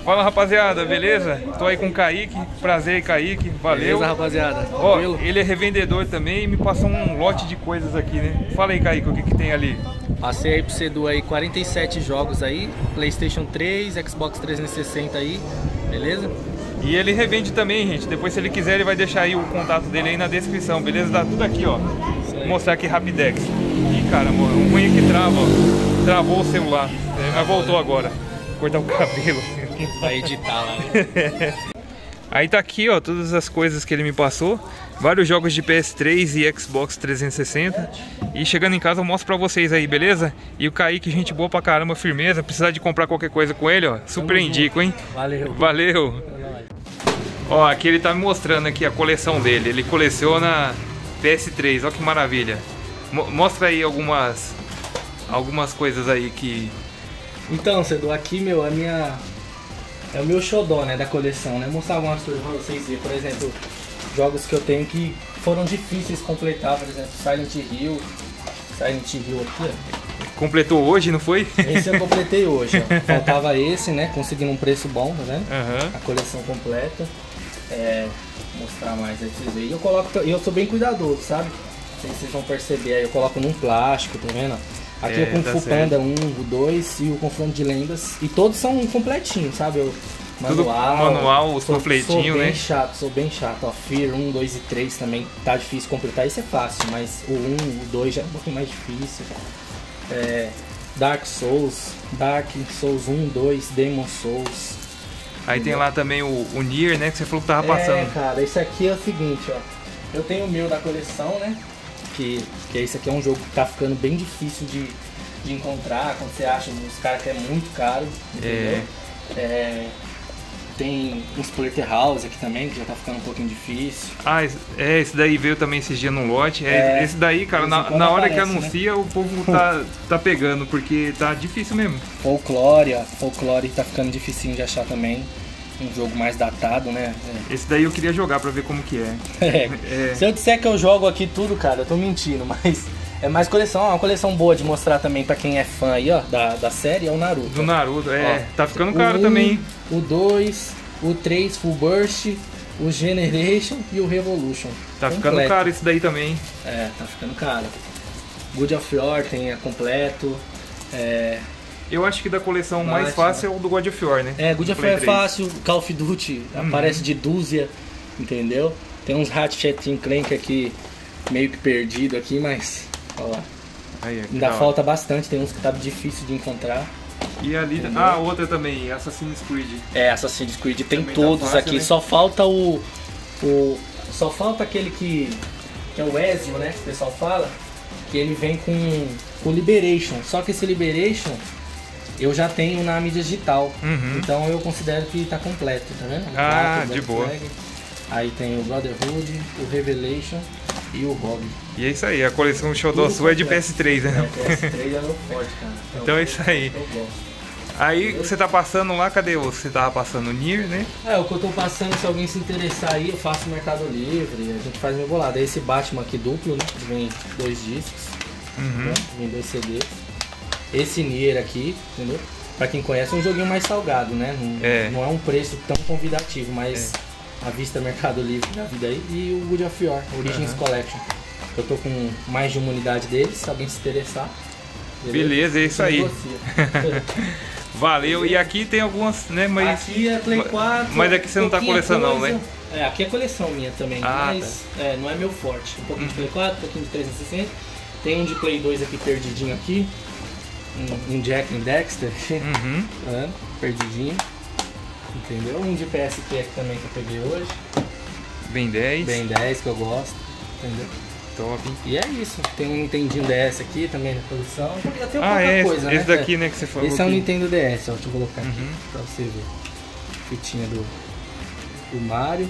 Fala rapaziada, beleza? Tô aí com o Kaique, prazer aí Kaique, valeu. Beleza rapaziada, ó, ele é revendedor também e me passou um lote de coisas aqui, né? Fala aí Kaique, o que que tem ali? Passei aí pro Cedu aí 47 jogos aí, Playstation 3, Xbox 360 aí, beleza? E ele revende também, gente, depois se ele quiser ele vai deixar aí o contato dele aí na descrição, beleza? Tá tudo aqui, ó. Vou mostrar aqui Rapidex. Ih, cara, o ruim é que trava, ó. Travou o celular, mas voltou agora. Vou cortar o cabelo. Vai editar lá, né? Aí tá aqui, ó, todas as coisas que ele me passou. Vários jogos de PS3 e Xbox 360. E chegando em casa eu mostro pra vocês aí, beleza? E o Kaique, gente boa pra caramba, firmeza. Precisar de comprar qualquer coisa com ele, ó, super indico, hein? Valeu. Valeu. Ó, aqui ele tá me mostrando aqui a coleção dele. Ele coleciona PS3, ó que maravilha. Mostra aí algumas coisas aí que... Então, Cedu, aqui, meu, é o meu xodó, né, da coleção, né? Vou mostrar algumas coisas pra vocês verem, por exemplo, jogos que eu tenho que foram difíceis de completar, por exemplo, Silent Hill aqui, ó. Completou hoje, não foi? Esse eu completei hoje, ó. Faltava esse, né, consegui num preço bom, tá vendo? Uhum. A coleção completa. Vou mostrar mais aí pra vocês verem. E eu sou bem cuidadoso, sabe? Não sei se vocês vão perceber aí, eu coloco num plástico, tá vendo? Aqui é o Kung Fu Panda 1, o 2 e o Confronto de Lendas. E todos são completinhos, sabe? Manual, os completinhos, né? Sou bem chato. Ó, Fear 1, 2 e 3 também tá difícil completar. Isso é fácil, mas o 1, o 2 já é um pouquinho mais difícil. Dark Souls 1, 2, Demon Souls. Aí tem lá também o Nier, né? Que você falou que tava passando. Cara, esse aqui é o seguinte, ó. Eu tenho o meu da coleção, né? Que esse aqui é um jogo que tá ficando bem difícil de encontrar. Quando você acha, os caras que é muito caro, entendeu? Tem um Splatterhouse aqui também, que já tá ficando um pouquinho difícil. Ah, esse daí veio também esses dias no lote. Esse daí, cara, na hora que anuncia, né? O povo tá pegando, porque tá difícil mesmo. Folklore tá ficando dificinho de achar também. Um jogo mais datado, né? Esse daí eu queria jogar pra ver como que é. Se eu disser que eu jogo aqui tudo, cara, eu tô mentindo, mas é mais coleção, uma coleção boa de mostrar também pra quem é fã aí, ó, da série, é o Naruto. Do Naruto, ó, tá ficando caro também. O 2, o 3 Full Burst, o Generation e o Revolution. Tá ficando caro isso daí também. Tá ficando caro. God of War tem completo. Eu acho que da coleção mais fácil é o do God of War, né? God of War é fácil, Call of Duty aparece de dúzia, entendeu? Tem uns Ratchet & Clank aqui meio que perdido aqui, mas ó lá. Ainda falta bastante, tem uns que tá difícil de encontrar. E ali, outra também, Assassin's Creed. Assassin's Creed tem também todos fácil, aqui, né? Só falta aquele que é o Ezio, né? Que o pessoal fala, que ele vem com Liberation. Só que esse Liberation eu já tenho na mídia digital, então eu considero que tá completo, tá vendo? De boa. Aí tem o Brotherhood, o Revelation e o Hobby. E é isso aí, a coleção Xodó sua é de PS3, né? PS3 é meu forte, cara. Então é isso aí. Aí você tá passando lá, cadê você tava passando o Nier, né? O que eu tô passando, se alguém se interessar aí, eu faço no Mercado Livre, a gente faz meu bolado. Esse Batman aqui duplo, né? Vem 2 discos, né? Vem 2 CDs. Esse Nier aqui, entendeu? Pra quem conhece, é um joguinho mais salgado, né? Não é um preço tão convidativo, mas à vista Mercado Livre da vida aí. E o God of War, Origins Collection. Eu tô com mais de uma unidade deles, se alguém se interessar. Beleza, é isso aí. Valeu, e aqui tem algumas, né? Mas aqui é Play 4. Mas aqui você não tá colecionando, né? Aqui é coleção minha também, mas não é meu forte. Um pouquinho de Play 4, um pouquinho de 360. Tem um de Play 2 aqui perdidinho aqui. Um Jack and Dexter, perdidinho, entendeu? Um de PSP aqui também que eu peguei hoje. Ben 10 que eu gosto, entendeu? Top. E é isso, tem um Nintendinho DS aqui também na coleção. Já tem pouca coisa, né? Esse daqui, né, que você falou. Esse é o Nintendo DS, ó, deixa eu colocar aqui pra você ver. Fitinha do Mario.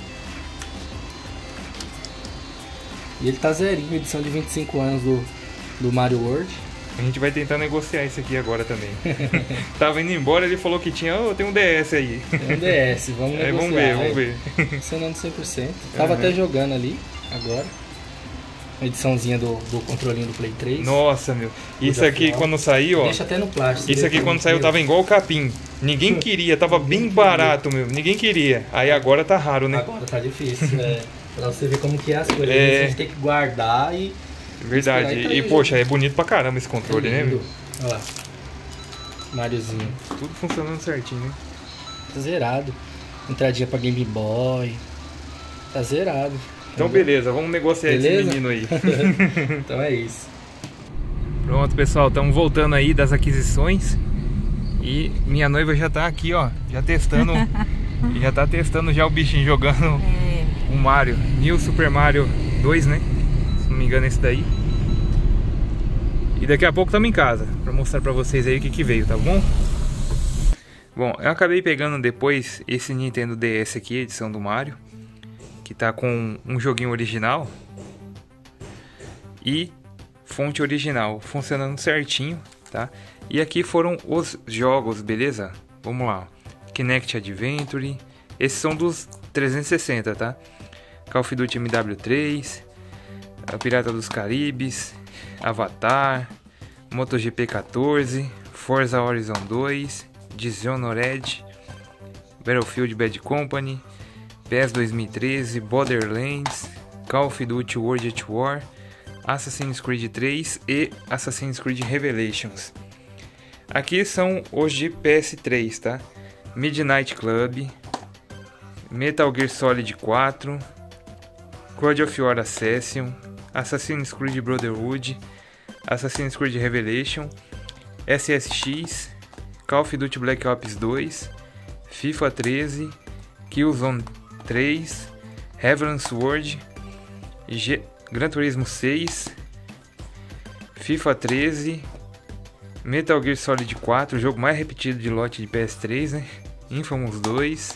E ele tá zerinho, edição de 25 anos do Mario World. A gente vai tentar negociar isso aqui agora também. Tava indo embora, ele falou que tinha, tem um DS aí. Tem um DS, vamos negociar. Vamos ver. Funcionando 100%. Tava até jogando ali, agora. Uma ediçãozinha do controlinho do Play 3. Nossa, meu. Isso aqui quando saiu, ó. Deixa até no plástico. Isso aqui quando saiu tava igual o capim. Ninguém queria, tava bem barato, meu. Ninguém queria. Aí agora tá raro, né? Agora tá difícil, pra você ver como que é as coisas. A gente tem que guardar e... Verdade. E poxa, é bonito pra caramba esse controle, né, meu? Olha lá. Mariozinho. Tudo funcionando certinho, né? Tá zerado. Entradinha pra Game Boy. Tá zerado. Então beleza, vamos negociar esse menino aí. Então é isso. Pronto, pessoal, estamos voltando aí das aquisições. E minha noiva já tá aqui, ó, já testando. Já tá testando já o bichinho jogando o Mario. New Super Mario 2, né? Se não me engano, esse daí. E daqui a pouco estamos em casa pra mostrar pra vocês aí o que veio, tá bom? Bom, eu acabei pegando depois esse Nintendo DS aqui, edição do Mario, que tá com um joguinho original e fonte original, funcionando certinho, tá? E aqui foram os jogos, beleza? Vamos lá. Kinect Adventure, esses são dos 360, tá? Call of Duty MW3, a Pirata dos Caribes, Avatar, MotoGP 14, Forza Horizon 2, Dishonored, Battlefield Bad Company, PES 2013, Borderlands, Call of Duty World at War, Assassin's Creed 3 e Assassin's Creed Revelations. Aqui são os de PS3, tá? Midnight Club, Metal Gear Solid 4, God of War Ascension, Assassin's Creed Brotherhood, Assassin's Creed Revelation, SSX, Call of Duty Black Ops 2, FIFA 13, Killzone 3, Heavenly Sword, Gran Turismo 6, FIFA 13, Metal Gear Solid 4, o jogo mais repetido de lote de PS3, né? Infamous 2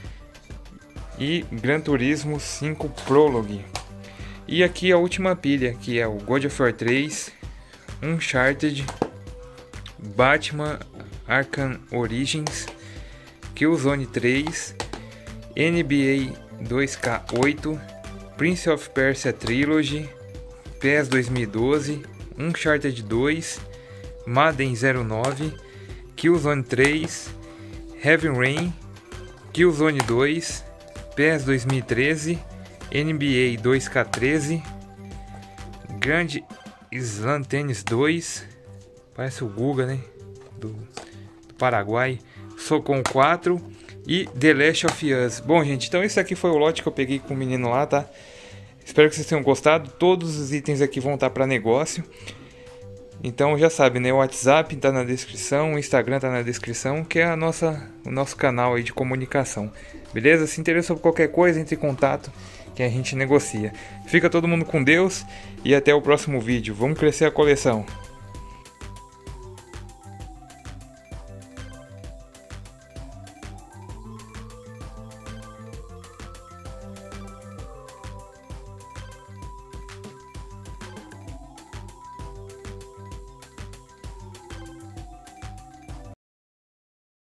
e Gran Turismo 5 Prologue. E aqui a última pilha, que é o God of War 3, Uncharted, Batman Arkham Origins, Killzone 3, NBA 2K8, Prince of Persia Trilogy, PES 2012, Uncharted 2, Madden 09, Killzone 3, Heavy Rain, Killzone 2, PES 2013, NBA 2K13, Grand Slam Tennis 2, parece o Guga, né? Do Paraguai, Socon 4 e The Last of Us. Bom, gente, então esse aqui foi o lote que eu peguei com o menino lá, tá? Espero que vocês tenham gostado. Todos os itens aqui vão estar para negócio. Então já sabe, né? O WhatsApp tá na descrição, o Instagram tá na descrição, que é o nosso canal aí de comunicação. Beleza? Se interessou por qualquer coisa, entre em contato que a gente negocia. Fica todo mundo com Deus e até o próximo vídeo. Vamos crescer a coleção.